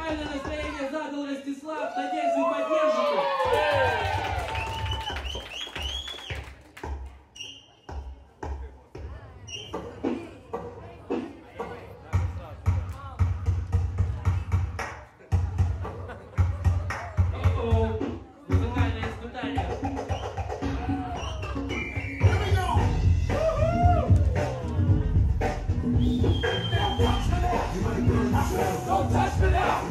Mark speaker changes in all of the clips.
Speaker 1: Музыкальное настроение задал Ростислав. Надеюсь, вы поддержите. Музыкальное испытание. Don't touch me now.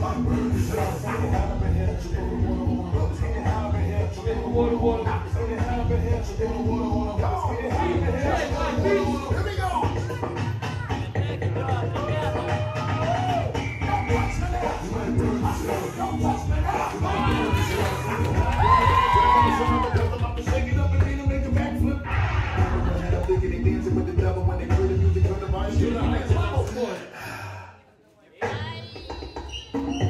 Speaker 1: Dancing with the devil when they play the music on the mic.